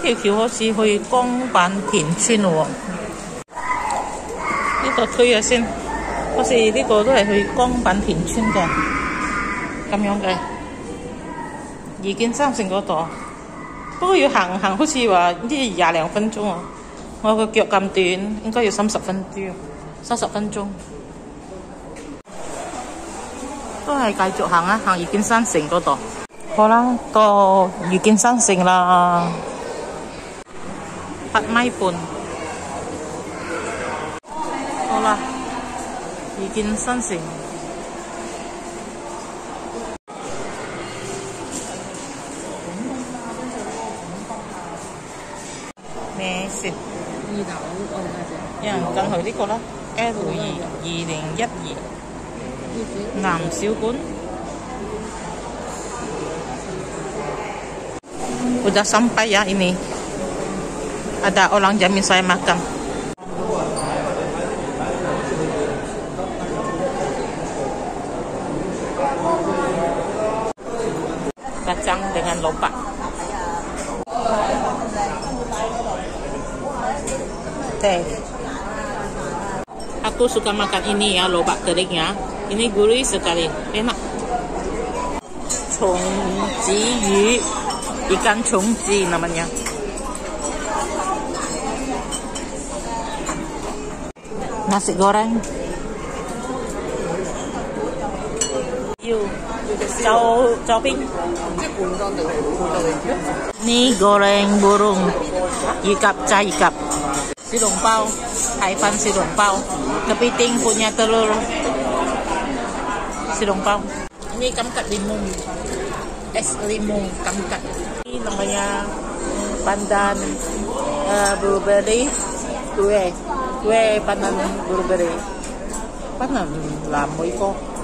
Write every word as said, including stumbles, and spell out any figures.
條橋好似去江板田村喎，呢度推下先，好似呢個都係去江板田村嘅，咁樣嘅。怡見三聖嗰度，不過要行行，好似話呢廿零分鐘啊！我個腳咁短，應該要三十分鐘，三十分鐘。都係繼續行啊，行怡見三聖嗰度。好啦，到怡見三聖啦，八米半。好啦，怡見三聖。咩先？二樓哦，有人跟佢呢個啦 ，L 二二零一二南小館。Udah sampai ya ini. Ada orang jamin saya makan. Kacang dengan lobak. Teh. Aku suka makan ini ya, lobak kering ya. Ini gurih sekali, enak. Congjiyu, ikan congji namanya. Nasi goreng. Yuk, Chow Chow Ping. Ini goreng burung, ikap cai ikap. Silumpau, Haipan silumpau. Kepiting punya telur silumpau. Ini kamkat limun, es limun kamkat. Ini namanya pandan uh, blueberry, kue, kue pandan blueberry. Pandan lama iko.